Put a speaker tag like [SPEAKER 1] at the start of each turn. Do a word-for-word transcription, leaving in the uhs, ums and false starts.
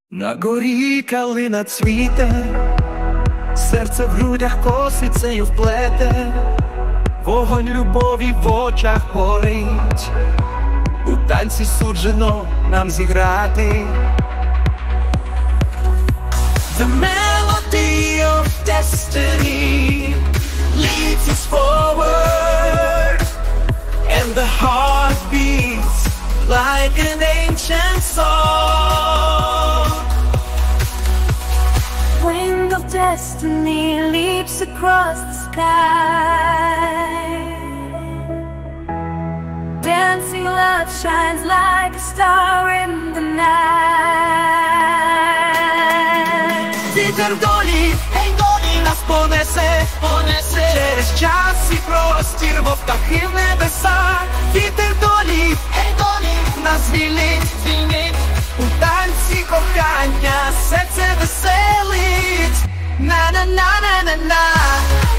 [SPEAKER 1] На горі калина цвіте, серце в грудях косицею вплете, вогонь любові в очах горить, у танці суджено нам зіграти. The melody of destiny leads us forward, and the heart beats like an ancient song.
[SPEAKER 2] Wing of destiny leaps across the sky. Dancing love shines like a star in the night.
[SPEAKER 1] Вітер долі, гей, долі нас понесе, понесе через час і простір, мов птахи в небеса. Вітер долі, гей, долі нас звільнить, звільнить, у танці кохання серце веселить. На-на-на-на-на-на.